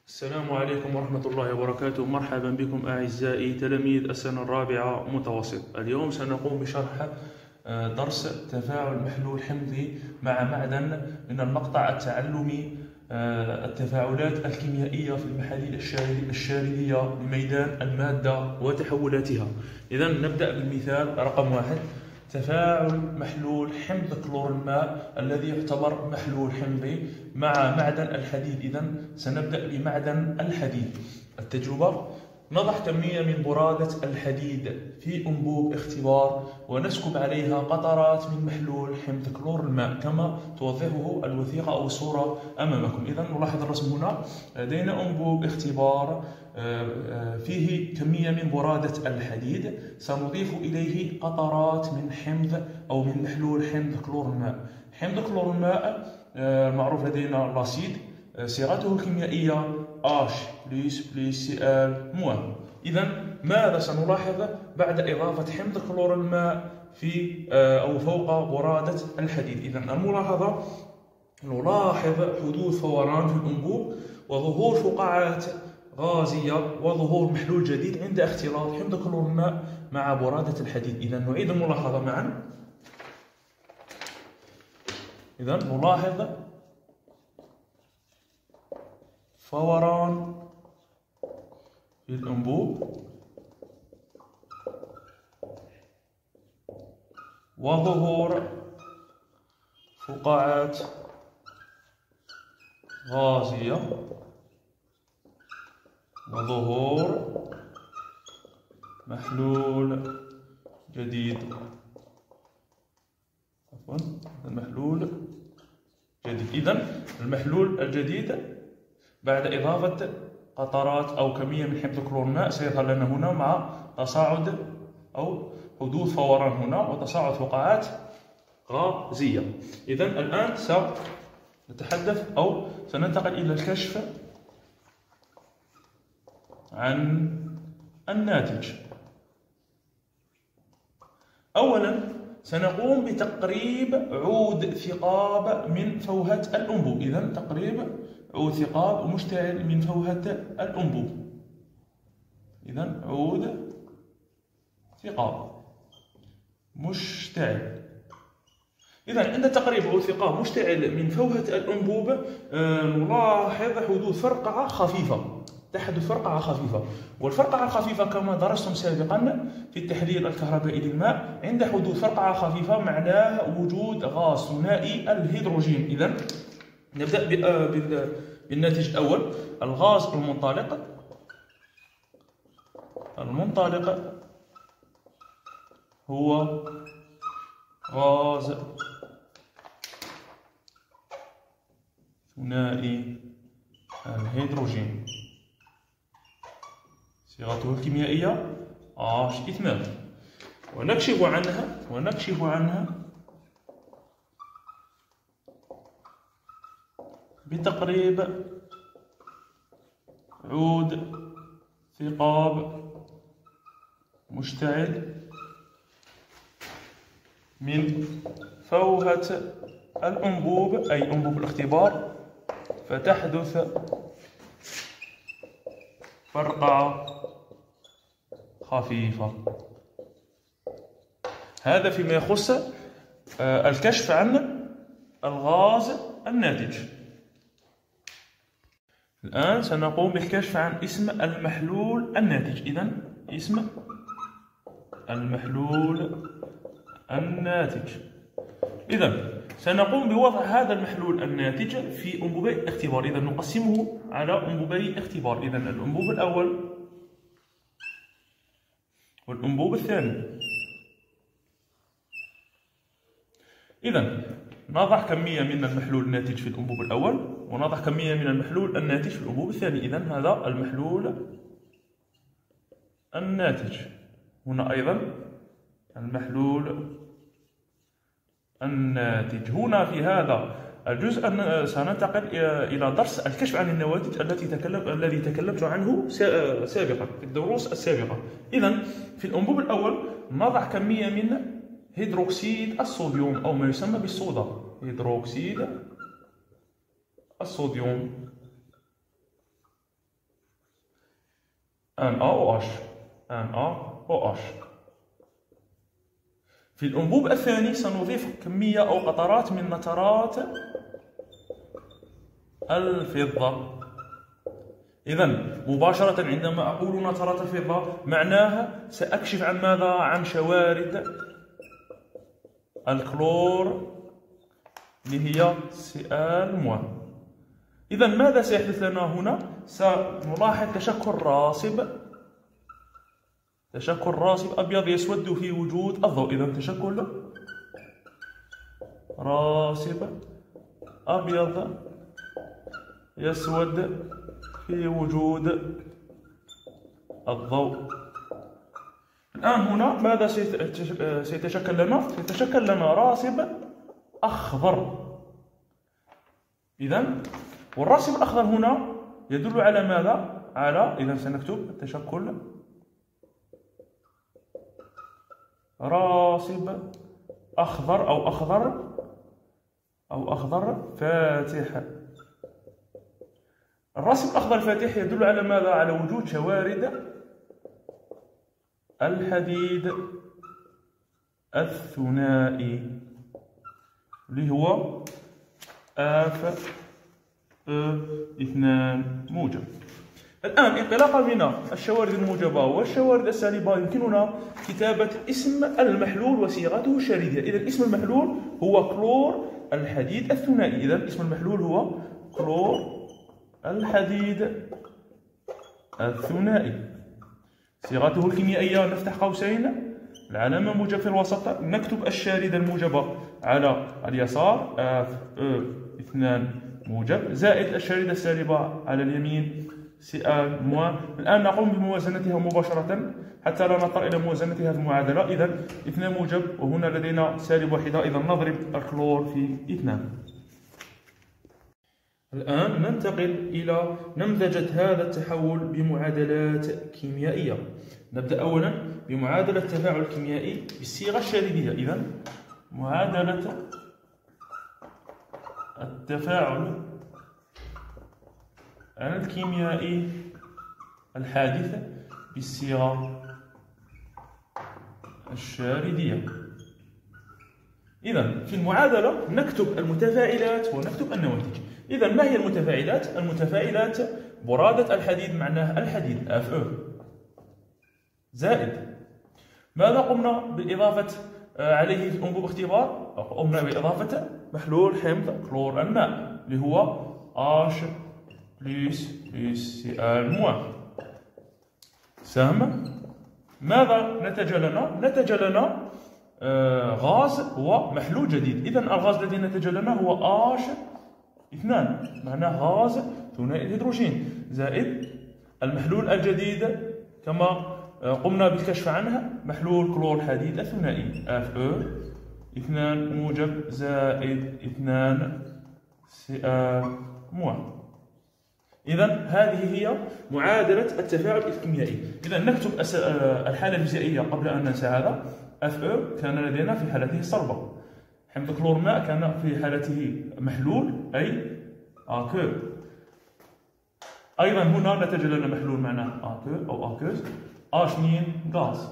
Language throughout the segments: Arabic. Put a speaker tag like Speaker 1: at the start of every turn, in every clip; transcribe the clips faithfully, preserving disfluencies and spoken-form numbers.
Speaker 1: السلام عليكم ورحمة الله وبركاته. مرحبا بكم أعزائي تلاميذ السنة الرابعة متوسط. اليوم سنقوم بشرح آه، درس تفاعل محلول حمضي مع معدن من المقطع التعلمي آه، التفاعلات الكيميائية في المحاليل الشاردية لميدان المادة وتحولاتها. إذا نبدأ بالمثال رقم واحد: تفاعل محلول حمض كلور الماء الذي يعتبر محلول حمضي مع معدن الحديد. إذا سنبدأ بمعدن الحديد. التجربة: نضع كمية من برادة الحديد في أنبوب اختبار ونسكب عليها قطرات من محلول حمض كلور الماء كما توضحه الوثيقة أو الصورة أمامكم. إذا نلاحظ الرسم هنا، لدينا أنبوب اختبار فيه كمية من برادة الحديد، سنضيف إليه قطرات من حمض أو من محلول حمض كلور الماء. حمض كلور الماء معروف لدينا لاسيد، صيغته الكيميائية H بلس بلس سي ال موان. إذا ماذا سنلاحظ بعد إضافة حمض كلور الماء في أو فوق برادة الحديد؟ إذا الملاحظة: نلاحظ حدوث فوران في الأنبوب وظهور فقاعات غازية وظهور محلول جديد عند اختلاط حمض كلور الماء مع برادة الحديد. إذا نعيد الملاحظة معا. إذا نلاحظ فوران في الأنبوب وظهور فقاعات غازية وظهور محلول جديد. عفوا المحلول جديد. إذا المحلول الجديد بعد إضافة قطرات أو كمية من حمض كلور الماء سيظهر لنا هنا مع تصاعد أو حدوث فوران هنا وتصاعد فقاعات غازية. إذا الآن سنتحدث أو سننتقل إلى الكشف عن الناتج. أولا سنقوم بتقريب عود ثقاب من فوهة الأنبوب. إذا تقريب عود ثقاب مشتعل من فوهة الأنبوب. إذا عود ثقاب مشتعل. إذا عند تقريب عود ثقاب مشتعل من فوهة الأنبوب نلاحظ حدوث فرقعة خفيفة. تحدث فرقعة خفيفة، والفرقعة الخفيفة كما درستم سابقا في التحليل الكهربائي للماء، عند حدوث فرقعة خفيفة معناه وجود غاز ثنائي الهيدروجين. إذا نبدأ بالناتج الأول: الغاز المنطلق. المنطلق هو غاز ثنائي الهيدروجين، صيغته الكيميائية H اثنان. ونكشف عنها ونكشف عنها بتقريب عود ثقاب مشتعل من فوهة الأنبوب أي أنبوب الاختبار، فتحدث فرقعة خفيفة. هذا فيما يخص الكشف عن الغاز الناتج. الآن سنقوم بالكشف عن اسم المحلول الناتج. إذا اسم المحلول الناتج. إذا سنقوم بوضع هذا المحلول الناتج في أنبوبي اختبار. إذا نقسمه على أنبوبي اختبار. إذا الأنبوب الأول والأنبوب الثاني. إذا نضع كمية من المحلول الناتج في الأنبوب الأول ونضع كمية من المحلول الناتج في الأنبوب الثاني. إذا هذا المحلول الناتج. هنا أيضا المحلول الناتج. هنا في هذا الجزء سننتقل إلى درس الكشف عن النواتج التي تكلم الذي تكلمت عنه سابقا في الدروس السابقة. إذا في الأنبوب الأول نضع كمية من هيدروكسيد الصوديوم أو ما يسمى بالصودا. هيدروكسيد الصوديوم ان ا او اش، ان ا او اش. في الأنبوب الثاني سنضيف كمية أو قطرات من نترات الفضة. إذا مباشرة عندما أقول نترات الفضة معناها سأكشف عن ماذا؟ عن شوارد الكلور اللي هي سي مو. إذا ماذا سيحدث لنا هنا؟ سنلاحظ تشكل راسب، تشكل راسب أبيض يسود في وجود الضوء. إذا تشكل راسب أبيض يسود في وجود الضوء. الآن هنا ماذا سيتشكل لنا؟ سيتشكل لنا راسب أخضر. إذا والراسب الأخضر هنا يدل على ماذا؟ على، إذا سنكتب تشكل راسب أخضر أو أخضر أو أخضر فاتح. الراسب الأخضر الفاتح يدل على ماذا؟ على وجود شوارد الحديد الثنائي اللي هو اف أ اثنان موجب. الآن انطلاقا من الشوارد الموجبة والشوارد السالبة يمكننا كتابة اسم المحلول وصيغته الشريدية. إذا اسم المحلول هو كلور الحديد الثنائي. إذا اسم المحلول هو كلور الحديد الثنائي. صيغته الكيميائية نفتح قوسين، العلامة موجب في الوسط، نكتب الشاردة الموجبة على اليسار اف أ اثنان موجب زائد الشاردة السالبة على اليمين سي مو. الآن نقوم بموازنتها مباشرة حتى لا نضطر إلى موازنتها في المعادلة. إذا اثنان موجب وهنا لدينا سالب واحدة، إذا نضرب الكلور في اثنان. الآن ننتقل إلى نمذجة هذا التحول بمعادلات كيميائية. نبدأ أولا بمعادلة التفاعل الكيميائي بالصيغة الشاردية. إذا معادلة التفاعل الكيميائي الحادث بالصيغة الشاردية. إذا في المعادلة نكتب المتفاعلات ونكتب النواتج. إذا ما هي المتفاعلات؟ المتفاعلات برادة الحديد معناه الحديد اف أ زائد ماذا قمنا بإضافة عليه في أنبوب اختبار؟ قمنا بإضافة محلول حمض كلور الماء اللي هو H بلس بلس سي ال مو. سهم ماذا نتج لنا؟ نتج لنا آه غاز هو محلول جديد. إذا الغاز الذي نتج لنا هو H اثنان معناه غاز ثنائي الهيدروجين زائد المحلول الجديد كما قمنا بالكشف عنه محلول كلور الحديد الثنائي اف أ اثنان موجب زائد اثنان سي ال مو. إذا هذه هي معادلة التفاعل الكيميائي. إذا نكتب الحالة الفيزيائية قبل أن ننسى هذا. اف أ كان لدينا في حالته صلبة، حمض كلور ماء كان في حالته محلول أي اكو. أيضا هنا نتج لنا محلول معناه اكو أو اكوز اش اثنين غاز.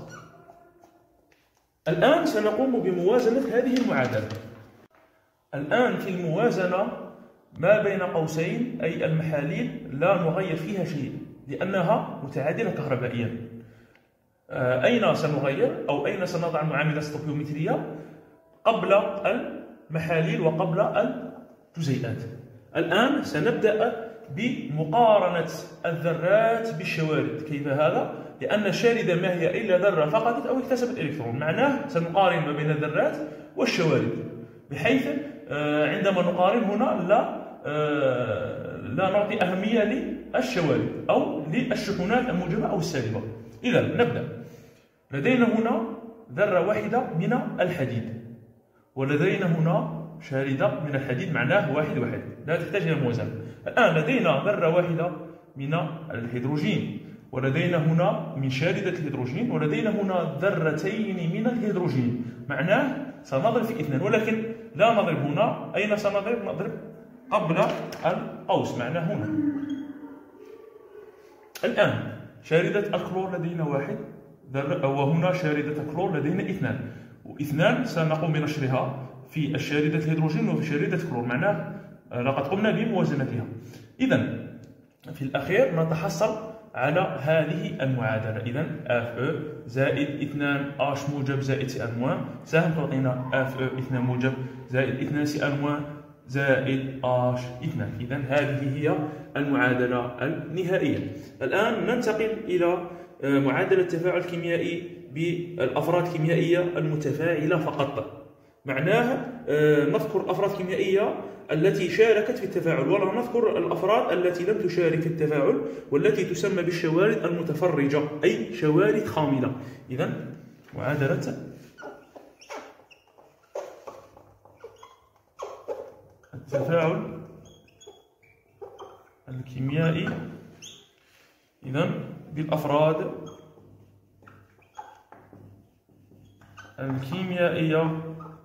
Speaker 1: الآن سنقوم بموازنة هذه المعادلة. الآن في الموازنة ما بين قوسين أي المحاليل لا نغير فيها شيء لأنها متعادلة كهربائيا. أين سنغير أو أين سنضع المعاملة الستوكيومترية؟ قبل المحاليل وقبل الجزيئات. الآن سنبدأ بمقارنة الذرات بالشوارد. كيف هذا؟ لأن الشاردة ما هي إلا ذرة فقدت أو اكتسبت إلكترون، معناه سنقارن ما بين الذرات والشوارد، بحيث عندما نقارن هنا لا لا نعطي أهمية للشوارد أو للشحنات الموجبة أو السالبة. إذا نبدأ. لدينا هنا ذرة واحدة من الحديد ولدينا هنا شاردة من الحديد معناه واحد واحد لا تحتاج إلى موازنة. الآن لدينا ذرة واحدة من الهيدروجين ولدينا هنا من شاردة الهيدروجين ولدينا هنا ذرتين من الهيدروجين معناه سنضرب في اثنان، ولكن لا نضرب هنا. أين سنضرب؟ نضرب قبل القوس معناه هنا. الآن شاردة الكلور لدينا واحد، وهنا شاردة الكلور لدينا اثنان، واثنان سنقوم بنشرها في الشاردة الهيدروجين وفي شاردة الكلور، معناه لقد قمنا بموازنتها. إذا في الأخير نتحصل على هذه المعادلة. إذا اف او زائد اثنان اش موجب زائد سي ان موان، سهم تعطينا اف او اثنان موجب زائد اثنان سي ان موان زائد اش اثنان. إذا هذه هي المعادلة النهائية. الآن ننتقل إلى معادلة التفاعل الكيميائي بالأفراد الكيميائية المتفاعلة فقط. معناه نذكر الأفراد الكيميائية التي شاركت في التفاعل، ولا نذكر الأفراد التي لم تشارك في التفاعل، والتي تسمى بالشوارد المتفرجة، أي شوارد خاملة. إذا معادلة التفاعل الكيميائي إذا بالأفراد الكيميائية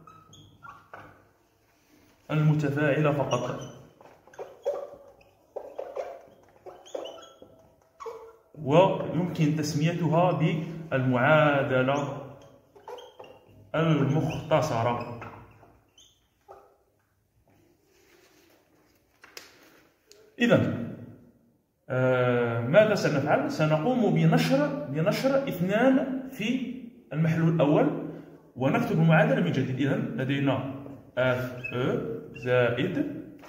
Speaker 1: المتفاعلة فقط. ويمكن تسميتها بالمعادلة المختصرة. إذا آه ماذا سنفعل؟ سنقوم بنشر بنشر اثنان في المحلول الأول ونكتب المعادلة من جديد. إذا لدينا اف او زائد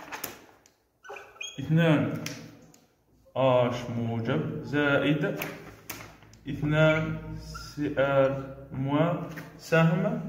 Speaker 1: اثنان اش موجب زائد اثنان سي ال موان سهم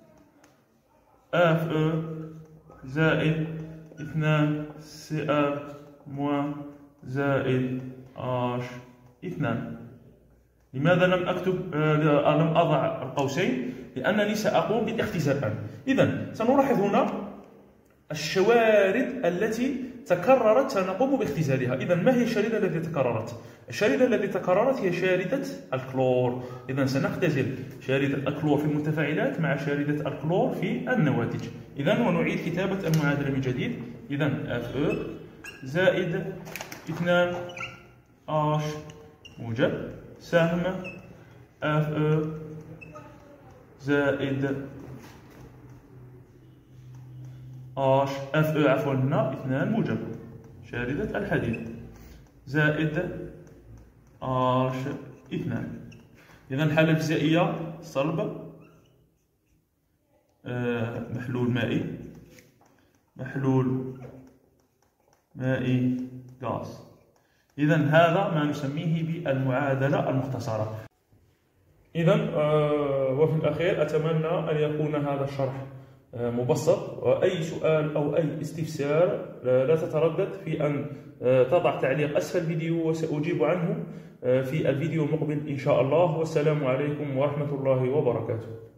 Speaker 1: اف او زائد اثنان سي ال موان زائد اش اثنان. لماذا لم أكتب آه لم أضع القوسين؟ لأنني سأقوم بالاختزال الآن. إذا سنلاحظ هنا الشوارد التي تكررت سنقوم باختزالها. إذا ما هي الشاردة التي تكررت؟ الشاردة التي تكررت هي شاردة الكلور. إذا سنختزل شاردة الكلور في المتفاعلات مع شاردة الكلور في النواتج. إذا ونعيد كتابة المعادلة من جديد. إذا اف او زائد اثنان اش موجب سهم اف او زائد اش اف او عفوا هنا اثنان موجب شاردة الحديد زائد اش اثنان. إذا الحالة الفيزيائية صلب آه محلول مائي محلول مائي غاز. إذا هذا ما نسميه بالمعادلة المختصرة. إذا آه وفي الأخير أتمنى أن يكون هذا الشرح آه مبسط، وأي سؤال أو أي استفسار آه لا تتردد في أن آه تضع تعليق أسفل الفيديو وسأجيب عنه آه في الفيديو المقبل إن شاء الله. والسلام عليكم ورحمة الله وبركاته.